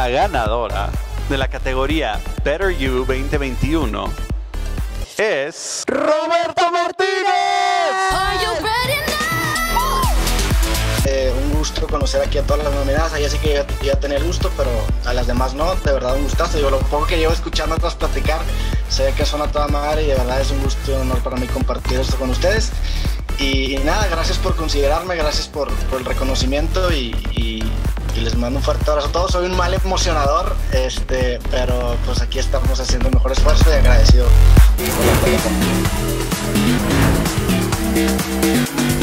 la ganadora de la categoría Better You 2021 es Roberto Martínez. Are you ready now? Un gusto conocer aquí a todas las nominadas. Ahí sí que iba a tener gusto, pero a las demás no. De verdad un gustazo. Digo, lo poco que llevo escuchando a todas platicar, sé que son a toda madre y de verdad es un gusto y un honor para mí compartir esto con ustedes. Y nada, gracias por considerarme, gracias por el reconocimiento y les mando un fuerte abrazo a todos. Soy un mal emocionador, pero pues aquí estamos haciendo el mejor esfuerzo y agradecido por la